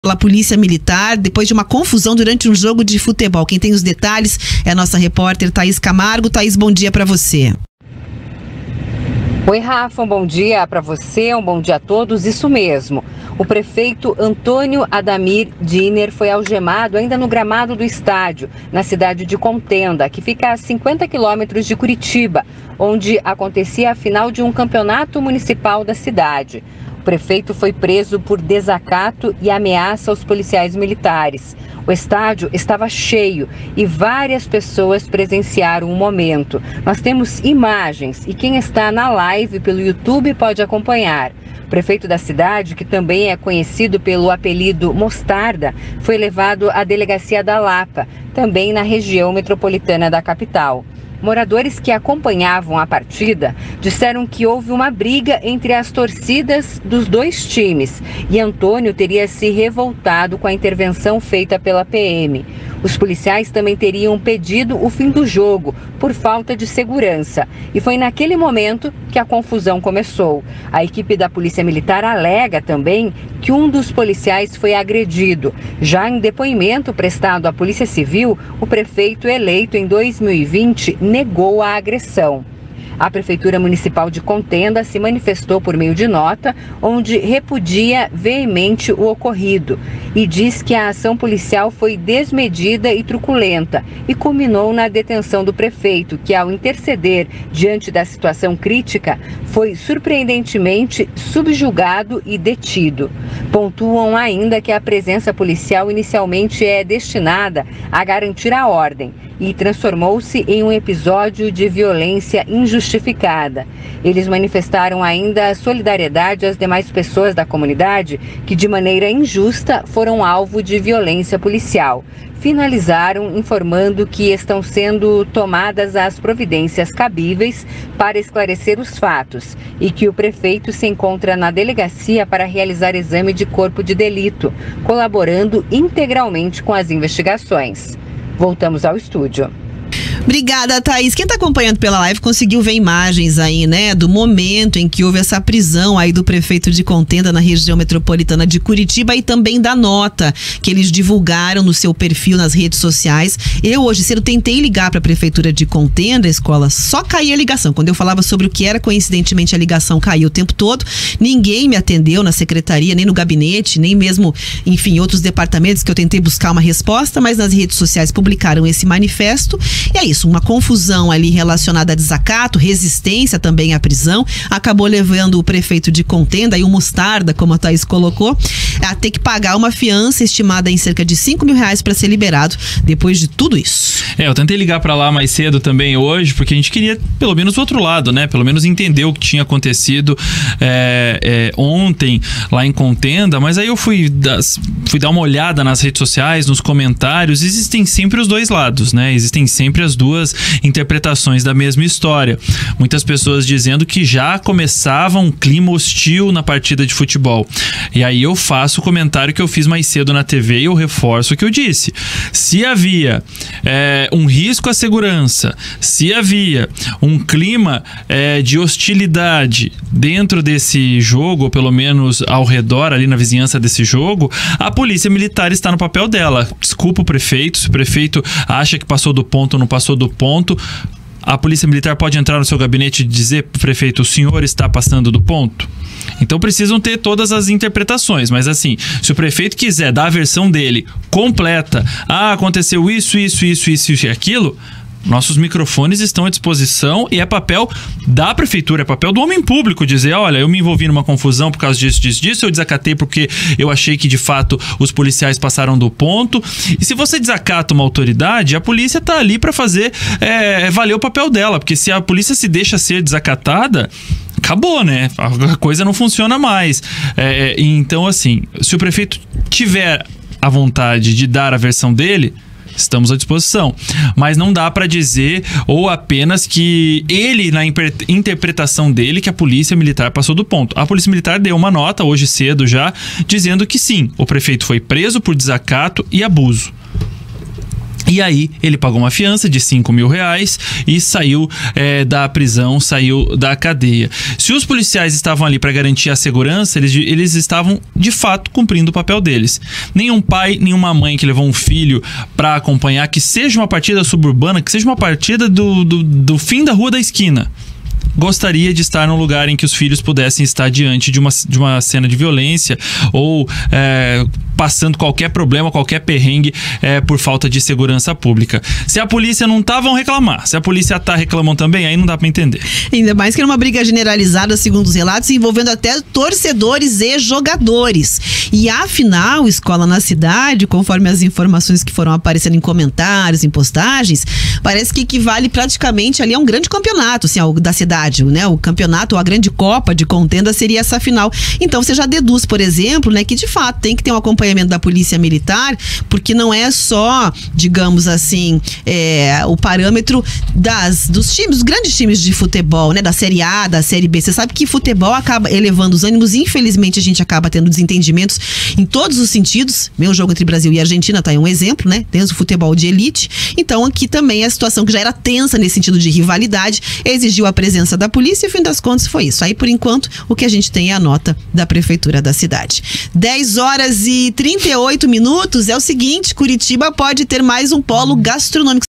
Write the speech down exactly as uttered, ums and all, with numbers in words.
pela Polícia Militar, depois de uma confusão durante um jogo de futebol. Quem tem os detalhes é a nossa repórter Thaís Camargo. Thaís, bom dia para você. Oi, Rafa, um bom dia para você, um bom dia a todos. Isso mesmo, o prefeito Antônio Adamir Diner foi algemado ainda no gramado do estádio, na cidade de Contenda, que fica a cinquenta quilômetros de Curitiba, onde acontecia a final de um campeonato municipal da cidade. O prefeito foi preso por desacato e ameaça aos policiais militares. O estádio estava cheio e várias pessoas presenciaram o momento. Nós temos imagens e quem está na live pelo YouTube pode acompanhar. O prefeito da cidade, que também é conhecido pelo apelido Mostarda, foi levado à delegacia da Lapa, também na região metropolitana da capital. Moradores que acompanhavam a partida disseram que houve uma briga entre as torcidas dos dois times e Antônio teria se revoltado com a intervenção feita pela P M. Os policiais também teriam pedido o fim do jogo por falta de segurança e foi naquele momento que a confusão começou. A equipe da Polícia Militar alega também que um dos policiais foi agredido. Já em depoimento prestado à Polícia Civil, o prefeito eleito em dois mil e vinte negou a agressão. A Prefeitura Municipal de Contenda se manifestou por meio de nota, onde repudia veemente o ocorrido e diz que a ação policial foi desmedida e truculenta e culminou na detenção do prefeito, que ao interceder diante da situação crítica, foi surpreendentemente subjugado e detido. Pontuam ainda que a presença policial inicialmente é destinada a garantir a ordem e transformou-se em um episódio de violência injustificada. Eles manifestaram ainda solidariedade às demais pessoas da comunidade que, de maneira injusta, foram alvo de violência policial. Finalizaram informando que estão sendo tomadas as providências cabíveis para esclarecer os fatos e que o prefeito se encontra na delegacia para realizar exame de corpo de delito, colaborando integralmente com as investigações. Voltamos ao estúdio. Obrigada, Thaís. Quem está acompanhando pela live conseguiu ver imagens aí, né, do momento em que houve essa prisão aí do prefeito de Contenda na região metropolitana de Curitiba e também da nota que eles divulgaram no seu perfil nas redes sociais. Eu hoje cedo tentei ligar para a prefeitura de Contenda, a escola, só caía a ligação. Quando eu falava sobre o que era, coincidentemente a ligação caiu o tempo todo. Ninguém me atendeu na secretaria, nem no gabinete, nem mesmo, enfim, outros departamentos que eu tentei buscar uma resposta, mas nas redes sociais publicaram esse manifesto. E é isso, uma confusão ali relacionada a desacato, resistência também à prisão, acabou levando o prefeito de Contenda e o Mostarda, como a Thaís colocou, a ter que pagar uma fiança estimada em cerca de cinco mil reais para ser liberado depois de tudo isso. É, eu tentei ligar para lá mais cedo também hoje, porque a gente queria pelo menos o outro lado, né? Pelo menos entender o que tinha acontecido é, é, ontem lá em Contenda, mas aí eu fui, das, fui dar uma olhada nas redes sociais, nos comentários, existem sempre os dois lados, né? Existem sempre as duas interpretações da mesma história. Muitas pessoas dizendo que já começava um clima hostil na partida de futebol. E aí eu faço o comentário que eu fiz mais cedo na T V e eu reforço o que eu disse. Se havia é, um risco à segurança, se havia um clima é, de hostilidade dentro desse jogo, ou pelo menos ao redor, ali na vizinhança desse jogo, a polícia militar está no papel dela. Desculpa o prefeito, se o prefeito acha que passou do ponto ou não passou do ponto, a polícia militar pode entrar no seu gabinete e dizer pro prefeito, o senhor está passando do ponto? Então precisam ter todas as interpretações, mas assim, se o prefeito quiser dar a versão dele completa, ah, aconteceu isso, isso, isso, isso e aquilo, nossos microfones estão à disposição e é papel da prefeitura, é papel do homem público dizer, olha, eu me envolvi numa confusão por causa disso, disso, disso, eu desacatei porque eu achei que de fato os policiais passaram do ponto. E se você desacata uma autoridade, a polícia está ali para fazer é, valer o papel dela, porque se a polícia se deixa ser desacatada, acabou, né? A coisa não funciona mais. É, então, assim, se o prefeito tiver a vontade de dar a versão dele, estamos à disposição, mas não dá para dizer ou apenas que ele, na interpretação dele, que a polícia militar passou do ponto. A polícia militar deu uma nota hoje cedo já, dizendo que sim, o prefeito foi preso por desacato e abuso. E aí ele pagou uma fiança de cinco mil reais e saiu é, da prisão, saiu da cadeia. Se os policiais estavam ali para garantir a segurança, eles, eles estavam de fato cumprindo o papel deles. Nenhum pai, nenhuma mãe que levou um filho para acompanhar, que seja uma partida suburbana, que seja uma partida do, do, do fim da rua da esquina, gostaria de estar num lugar em que os filhos pudessem estar diante de uma, de uma cena de violência ou é, passando qualquer problema, qualquer perrengue é, por falta de segurança pública. Se a polícia não tá, vão reclamar. Se a polícia tá, reclamam também, aí não dá pra entender. Ainda mais que era uma briga generalizada, segundo os relatos, envolvendo até torcedores e jogadores. E afinal, Escola na Cidade, conforme as informações que foram aparecendo em comentários, em postagens, parece que equivale praticamente ali a um grande campeonato, assim, ao, da cidade, né? O campeonato ou a grande Copa de Contenda seria essa final. Então você já deduz, por exemplo, né, que de fato tem que ter um acompanhamento da Polícia Militar, porque não é só, digamos assim, é, o parâmetro das, dos times, dos grandes times de futebol, né? Da Série A, da Série B. Você sabe que futebol acaba elevando os ânimos, infelizmente a gente acaba tendo desentendimentos em todos os sentidos. Meu jogo entre Brasil e Argentina tá aí um exemplo, né? Tem o futebol de elite. Então aqui também a situação que já era tensa nesse sentido de rivalidade exigiu a presença da polícia e, no fim das contas, foi isso. Aí, por enquanto, o que a gente tem é a nota da Prefeitura da cidade. dez horas e trinta e oito minutos. É o seguinte, Curitiba pode ter mais um polo gastronômico.